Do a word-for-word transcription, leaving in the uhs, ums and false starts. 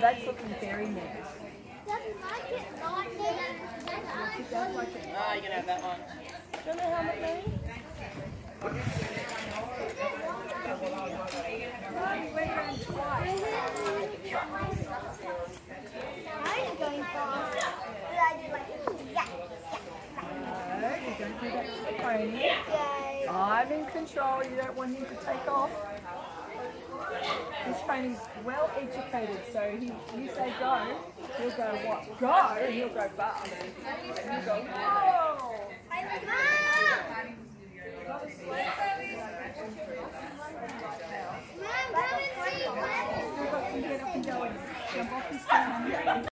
that's looking very nice. She does like it. Ah, you can have that one. Do you know how much money? No, you went around twice. I'm going fast. No, you don't do that to the pony. I'm in control. You don't want him to take off. This pony's well educated, so he, you say go, he'll go what? Go, and he'll go fast. And you go, whoa! Still got some get up and going. Jump off his stand.